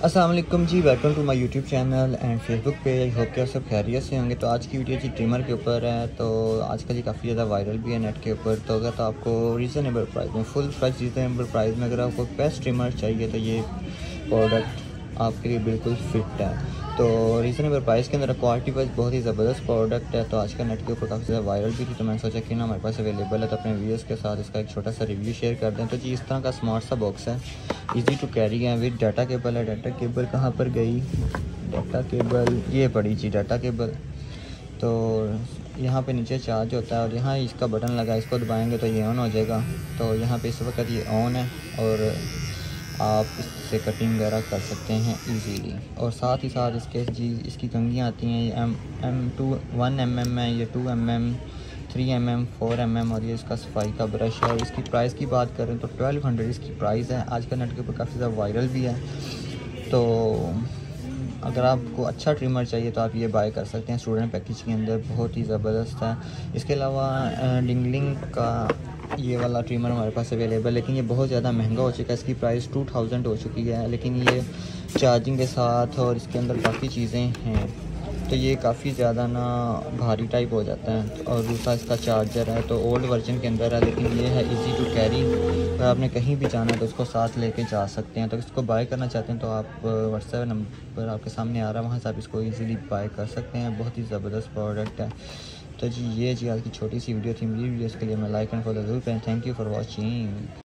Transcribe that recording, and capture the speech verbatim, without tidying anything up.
अस्सलाम वालेकुम जी, welcome to my YouTube channel and Facebook page. I hope कि आप सब खैरियत से होंगे। तो आज की वीडियो जी ट्रिमर के ऊपर है। तो आजकल ये काफ़ी ज़्यादा वायरल भी है नेट के ऊपर। तो अगर तो आपको रीज़नेबल प्राइस में, फुल प्राइस रीज़नेबल प्राइस में अगर आपको बेस्ट ट्रिमर चाहिए तो ये प्रोडक्ट आपके लिए बिल्कुल फिट है। तो रीज़नेबल प्राइस के अंदर क्वालिटी वाइज बहुत ही ज़बरदस्त प्रोडक्ट है। तो आज का नेट के ऊपर काफ़ी ज़्यादा वायरल भी थी, तो मैंने सोचा कि ना हमारे पास अवेलेबल है तो अपने व्यूअर्स के साथ इसका एक छोटा सा रिव्यू शेयर कर दें। तो जी इस तरह का स्मार्ट सा बॉक्स है, इजी टू कैरी है, विद डाटा केबल है। डाटा केबल कहाँ पर गई? डाटा केबल ये पड़ी जी, डाटा केबल। तो यहाँ पे नीचे चार्ज होता है और यहाँ इसका बटन लगा है, इसको दबाएंगे तो ये ऑन हो जाएगा। तो यहाँ पे इस वक्त ये ऑन है और आप इससे कटिंग वगैरह कर सकते हैं इजीली। और साथ ही साथ इसके जी इसकी कंघियाँ आती हैं, ये M M two one M M है, ये two M M, three M M, four M M, और ये इसका सफाई का ब्रश है। और इसकी प्राइस की बात करें तो ट्वेल्व हंड्रेड इसकी प्राइस है। आज का नेट के ऊपर काफ़ी ज़्यादा वायरल भी है। तो अगर आपको अच्छा ट्रिमर चाहिए तो आप ये बाय कर सकते हैं स्टूडेंट पैकेज के अंदर, बहुत ही ज़बरदस्त है। इसके अलावा डिंगलिंग का ये वाला ट्रिमर हमारे पास अवेलेबल है, लेकिन ये बहुत ज़्यादा महंगा हो चुका है। इसकी प्राइस टू थाउजेंड हो चुकी है, लेकिन ये चार्जिंग के साथ और इसके अंदर काफ़ी चीज़ें हैं तो ये काफ़ी ज़्यादा ना भारी टाइप हो जाता है। और दूसरा इसका चार्जर है तो ओल्ड वर्जन के अंदर है, लेकिन ये है इजी टू कैरी। अगर आपने कहीं भी जाना है तो इसको साथ लेके जा सकते हैं। तो इसको बाय करना चाहते हैं तो आप व्हाट्सएप नंबर आपके सामने आ रहा है, वहाँ से आप इसको इजीली बाय कर सकते हैं। बहुत ही ज़बरदस्त प्रोडक्ट है। तो जी ये जी आज की छोटी सी वीडियो थी। मेरी वीडियोज़ के लिए मैं लाइक एंड फॉलो ज़रूर करें। Thank you for watching.